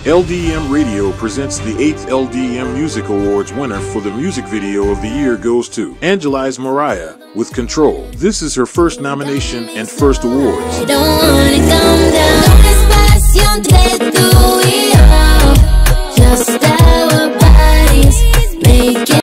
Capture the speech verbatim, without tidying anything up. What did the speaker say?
L D M Radio presents the eighth L D M Music Awards. Winner for the music video of the year goes to Angeli's Mariah with Control. This is her first nomination and first awards. Don't wanna come down.